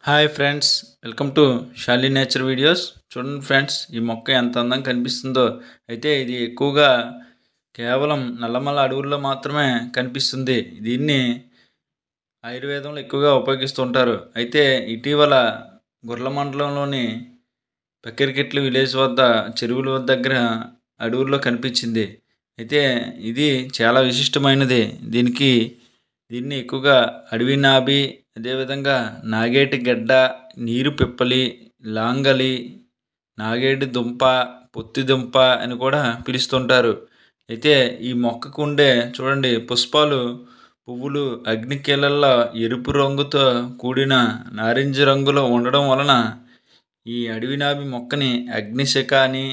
Hi friends, welcome to Shali nature videos. చూడండి friends, ఈ మొక్క ఎంత అందంగా కనిపిస్తుందో. అయితే ఇది ఎక్కువగా కేవలం నల్లమల్ల అడవుల్లో మాత్రమే కనిపిస్తుంది. దీన్ని ఆయుర్వేదంలో ఎక్కువగా ఉపయోగిస్తూ ఉంటారు. అయితే ఇటీవల గుర్ల మండలంలోని పక్కిరికిట్లు విలేజ్ వద్ద చెరువుల వద్ద దగ్గర అడవుల్లో కనిపించింది. అయితే ఇది చాలా విశిష్టమైనది. దీన్ని ఎక్కువగా అడవి నాబి, అదేవిధంగా నాగేటి గడ్డ, నీరు పిప్పలి, లాంగలి, నాగేటి దుంప, పొత్తి దుంప అని కూడా పిలుస్తుంటారు. అయితే ఈ మొక్కకు ఉండే చూడండి పుష్పాలు, పువ్వులు అగ్నికీలల్లో ఎరుపు రంగుతో కూడిన నారింజ రంగులో ఉండడం వలన ఈ అడవి నాబి మొక్కని అగ్నిశిఖ అని,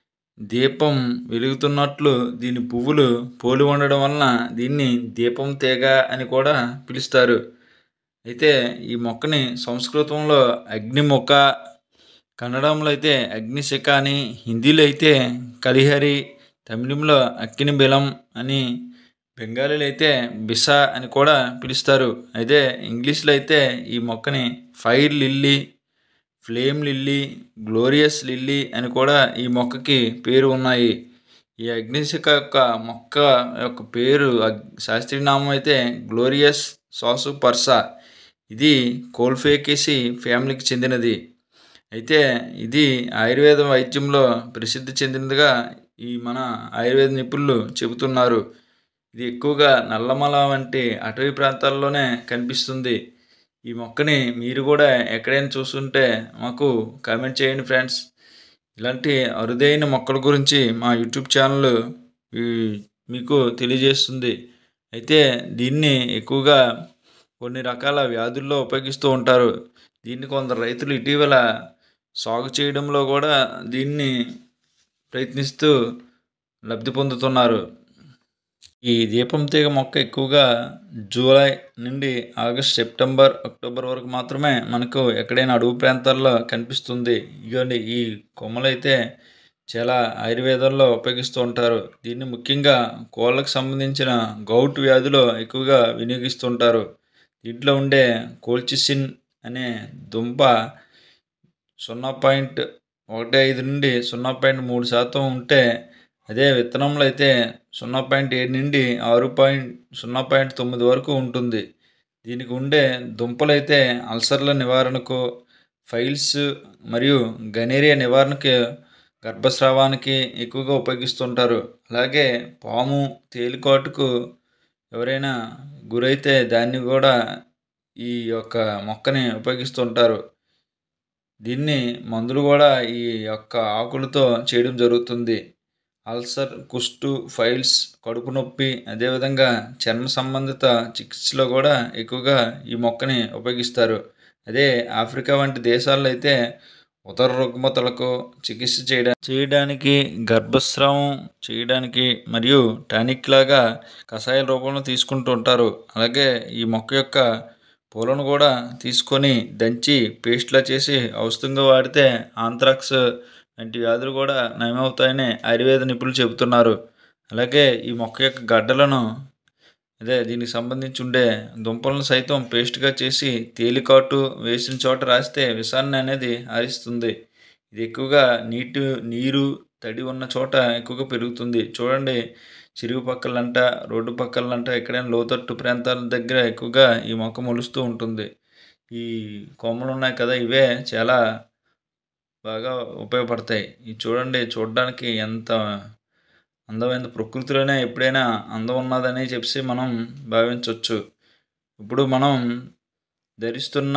దీపం వెలుగుతున్నట్లు దీని పువ్వులు పోలి ఉండడం వలన దీన్ని దీపం తీగ అని కూడా పిలుస్తారు. అయితే ఈ మొక్కని సంస్కృతంలో అగ్నిముఖ, కన్నడంలో అయితే అగ్నిశిఖ అని, హిందీలో అయితే కలిహరి, తమిళంలో అక్కిని బిలం అని, బెంగాలీలో అయితే బిస అని కూడా పిలుస్తారు. అయితే ఇంగ్లీష్లో అయితే ఈ మొక్కని fire lily, flame lily, glorious lily అని కూడా ఈ మొక్కకి పేరు ఉన్నాయి. ఈ అగ్నిశిఖ యొక్క మొక్క యొక్క పేరు శాస్త్రీయ నామం అయితే గ్లోరియస్ సాసుపర్సా. ఇది కోల్ఫేకేసి ఫ్యామిలీకి చెందినది. అయితే ఇది ఆయుర్వేద వైద్యంలో ప్రసిద్ధి చెందినదిగా ఈ మన ఆయుర్వేద నిపుణులు చెబుతున్నారు. ఇది ఎక్కువగా నల్లమల వంటి అటవీ ప్రాంతాల్లోనే కనిపిస్తుంది. ఈ మొక్కని మీరు కూడా ఎక్కడైనా చూస్తుంటే మాకు కామెంట్ చేయండి ఫ్రెండ్స్. ఇలాంటి అరుదైన మొక్కల గురించి మా యూట్యూబ్ ఛానల్ ఈ మీకు తెలియజేస్తుంది. అయితే దీన్ని ఎక్కువగా కొన్ని రకాల వ్యాధుల్లో ఉపయోగిస్తూ ఉంటారు. దీన్ని కొందరు రైతులు ఇటీవల సాగు చేయడంలో కూడా దీన్ని ప్రయత్నిస్తూ లబ్ధి పొందుతున్నారు. ఈ దీపం తీగ మొక్క ఎక్కువగా జూలై నుండి ఆగస్ట్, సెప్టెంబర్, అక్టోబర్ వరకు మాత్రమే మనకు ఎక్కడైనా అడవి ప్రాంతాల్లో కనిపిస్తుంది. ఇదిగోండి ఈ కొమ్మలైతే చాలా ఆయుర్వేదంలో ఉపయోగిస్తూ ఉంటారు. దీన్ని ముఖ్యంగా కోళ్ళకు సంబంధించిన గౌట్ వ్యాధిలో ఎక్కువగా వినియోగిస్తుంటారు. దీంట్లో ఉండే కోల్చిసిన్ అనే దుంప 0.15 నుండి 0.3% ఉంటే, అదే విత్తనంలో అయితే 0.7 నుండి 0.9 వరకు ఉంటుంది. దీనికి ఉండే దుంపలైతే అల్సర్ల నివారణకు, ఫైల్స్ మరియు గనేరియా నివారణకి, గర్భస్రావానికి ఎక్కువగా ఉపయోగిస్తుంటారు. అలాగే పాము, తేలికాటుకు ఎవరైనా గురైతే దాన్ని కూడా ఈ యొక్క మొక్కని ఉపయోగిస్తుంటారు. దీన్ని మందులు కూడా ఈ యొక్క ఆకులతో చేయడం జరుగుతుంది. అల్సర్, కుష్టు, ఫైల్స్, కడుపు నొప్పి, అదేవిధంగా చర్మ సంబంధిత చికిత్సలో కూడా ఎక్కువగా ఈ మొక్కని ఉపయోగిస్తారు. అదే ఆఫ్రికా వంటి దేశాల్లో అయితే ఉదర రుగ్మతలకు చికిత్స చేయడానికి, గర్భస్రావం చేయడానికి మరియు టానిక్ లాగా కషాయాల రూపంలో తీసుకుంటూ ఉంటారు. అలాగే ఈ మొక్క యొక్క పూలను కూడా తీసుకొని దంచి పేస్ట్లా చేసి ఔషధంగా వాడితే ఆంథ్రాక్స్ వంటి వ్యాధులు కూడా నయమవుతాయని ఆయుర్వేద నిపుణులు చెబుతున్నారు. అలాగే ఈ మొక్క యొక్క గడ్డలను, దీనికి సంబంధించి ఉండే దుంపలను సైతం పేస్ట్గా చేసి తేలికాటు వేసిన చోట రాస్తే విషాన్ని అనేది ఆరిస్తుంది. ఇది ఎక్కువగా నీరు తడి ఉన్న చోట ఎక్కువగా పెరుగుతుంది. చూడండి, చెరువు పక్కలంట, రోడ్డు పక్కలంట, ఎక్కడైనా లోతట్టు ప్రాంతాల దగ్గర ఎక్కువగా ఈ మొక్క మొలుస్తూ ఉంటుంది. ఈ కొమ్మలు ఉన్నాయి కదా, ఇవే చాలా బాగా ఉపయోగపడతాయి. ఇది చూడండి, చూడడానికి ఎంత అందమైన, ప్రకృతిలోనే ఎప్పుడైనా అందం ఉన్నదని చెప్పి మనం భావించవచ్చు. ఇప్పుడు మనం ధరిస్తున్న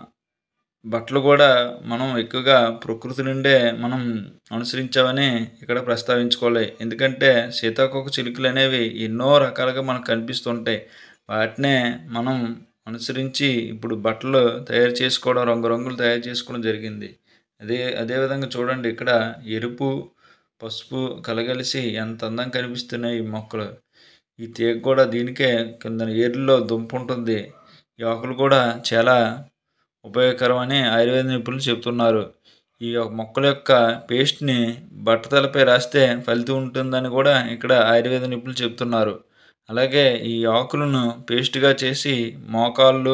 బట్టలు కూడా మనం ఎక్కువగా ప్రకృతి నుండే మనం అనుసరించామని ఇక్కడ ప్రస్తావించుకోవాలి. ఎందుకంటే సీతాకోక చిలుకలు అనేవి ఎన్నో రకాలుగా మనకు కనిపిస్తుంటాయి. వాటినే మనం అనుసరించి ఇప్పుడు బట్టలు తయారు చేసుకోవడం, రంగురంగులు తయారు చేసుకోవడం జరిగింది. అదేవిధంగా చూడండి, ఇక్కడ ఎరుపు, పసుపు కలగలిసి ఎంత అందంగా కనిపిస్తున్నాయి ఈ మొక్కలు. ఈ తీగ కూడా దీనికే కింద ఏర్లలో దుంప ఉంటుంది. ఈ ఆకులు కూడా చాలా ఉపయోగకరమని ఆయుర్వేద నిపుణులు చెబుతున్నారు. ఈ మొక్కల యొక్క పేస్ట్ని బట్టతలపై రాస్తే ఫలితం ఉంటుందని కూడా ఇక్కడ ఆయుర్వేద నిపుణులు చెబుతున్నారు. అలాగే ఈ ఆకులను పేస్ట్గా చేసి మోకాళ్ళు,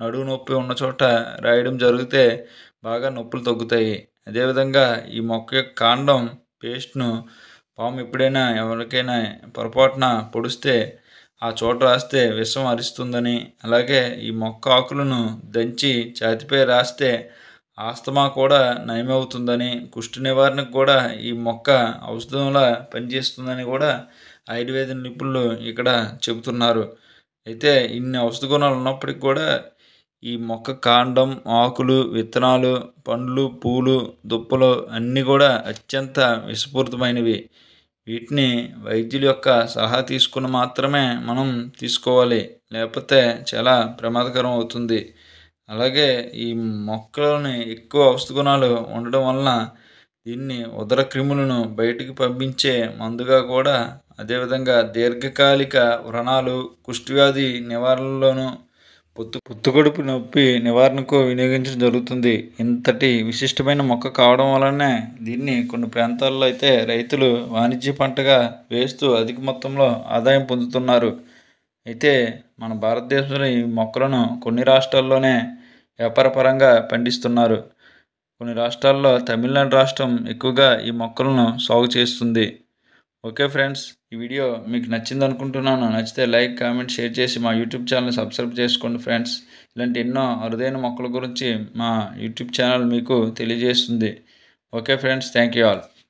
నడుము నొప్పి ఉన్న చోట రాయడం జరిగితే బాగా నొప్పులు తగ్గుతాయి. అదేవిధంగా ఈ మొక్క యొక్క కాండం పేస్ట్‌ను పాము ఎప్పుడైనా ఎవరికైనా పొరపాటున పొడిస్తే ఆ చోట రాస్తే విషం అరుస్తుందని, అలాగే ఈ మొక్క ఆకులను దంచి ఛాతీపై రాస్తే ఆస్తమా కూడా నయమవుతుందని, కుష్టు నివారణకు కూడా ఈ మొక్క ఔషధంలా పనిచేస్తుందని కూడా ఆయుర్వేద నిపుణులు ఇక్కడ చెబుతున్నారు. అయితే ఇన్ని ఔషధ గుణాలు ఉన్నప్పటికి కూడా ఈ మొక్క కాండం, ఆకులు, విత్తనాలు, పండ్లు, పూలు, దుప్పలు అన్నీ కూడా అత్యంత విషపూరితమైనవి. వీటిని వైద్యుల యొక్క సలహా తీసుకుని మాత్రమే మనం తీసుకోవాలి. లేకపోతే చాలా ప్రమాదకరం అవుతుంది. అలాగే ఈ మొక్కలోని ఎక్కువ ఔషధ గుణాలు ఉండడం వలన దీన్ని ఉదర క్రిములను బయటికి పంపించే మందుగా కూడా, అదేవిధంగా దీర్ఘకాలిక వ్రణాలు, కుష్ఠవ్యాధి నివారణలోను, పుత్తుకడుపు నొప్పి నివారణకు వినియోగించడం జరుగుతుంది. ఇంతటి విశిష్టమైన మొక్క కావడం వలనే దీన్ని కొన్ని ప్రాంతాల్లో అయితే రైతులు వాణిజ్య పంటగా వేస్తూ అధిక మొత్తంలో ఆదాయం పొందుతున్నారు. అయితే మన భారతదేశంలో ఈ మొక్కలను కొన్ని రాష్ట్రాల్లోనే వ్యాపారపరంగా పండిస్తున్నారు. కొన్ని రాష్ట్రాల్లో తమిళనాడు రాష్ట్రం ఎక్కువగా ఈ మొక్కలను సాగు చేస్తుంది. ఓకే ఫ్రెండ్స్, ఈ వీడియో మీకు నచ్చింది అనుకుంటున్నాను. నచ్చితే లైక్, కామెంట్, షేర్ చేసి మా యూట్యూబ్ ఛానల్ని సబ్స్క్రైబ్ చేసుకోండి ఫ్రెండ్స్. ఇలాంటి ఎన్నో అరుదైన మొక్కల గురించి మా యూట్యూబ్ ఛానల్ మీకు తెలియజేస్తుంది. Okay friends, thank you all.